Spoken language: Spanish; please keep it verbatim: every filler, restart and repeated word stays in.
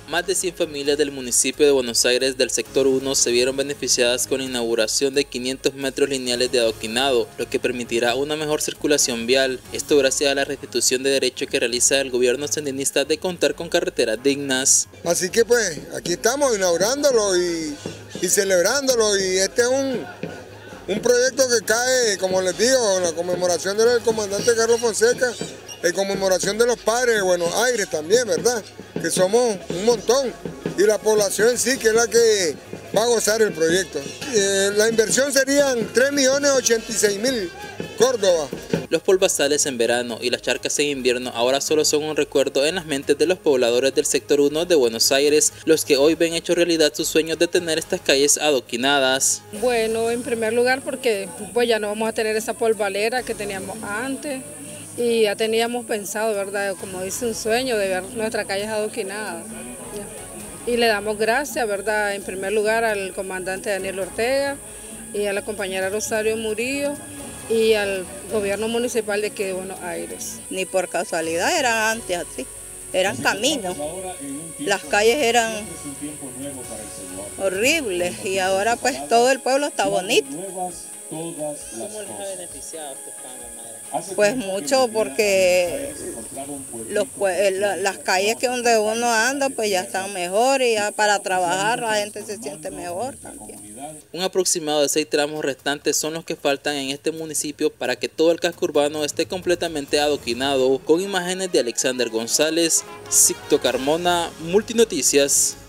Más de cien familias del municipio de Buenos Aires del sector uno se vieron beneficiadas con la inauguración de quinientos metros lineales de adoquinado, lo que permitirá una mejor circulación vial. Esto gracias a la restitución de derechos que realiza el gobierno sandinista de contar con carreteras dignas. Así que pues aquí estamos inaugurándolo y, y celebrándolo, y este es un, un proyecto que cae, como les digo, en la conmemoración del comandante Carlos Fonseca, en conmemoración de los padres de Buenos Aires también, ¿verdad? Que somos un montón, y la población en sí que es la que va a gozar el proyecto. Eh, la inversión serían tres millones ochenta y seis mil Córdoba. Los polvazales en verano y las charcas en invierno ahora solo son un recuerdo en las mentes de los pobladores del sector uno de Buenos Aires, los que hoy ven hecho realidad sus sueños de tener estas calles adoquinadas. Bueno, en primer lugar porque pues ya no vamos a tener esa polvalera que teníamos antes, y ya teníamos pensado, ¿verdad? Como dice, un sueño de ver nuestras calles adoquinadas. Y le damos gracias, ¿verdad? En primer lugar al comandante Daniel Ortega y a la compañera Rosario Murillo y al gobierno municipal de aquí de Buenos Aires. Ni por casualidad eran antes así, eran caminos, las calles eran horribles y ahora pues todo el pueblo está bonito. ¿Cómo les ha beneficiado estos cambios, madre? Pues mucho, porque los, las calles que donde uno anda pues ya están mejor, y ya para trabajar la gente se siente mejor también. Un aproximado de seis tramos restantes son los que faltan en este municipio para que todo el casco urbano esté completamente adoquinado. Con imágenes de Alexander González, Sicto Carmona, Multinoticias.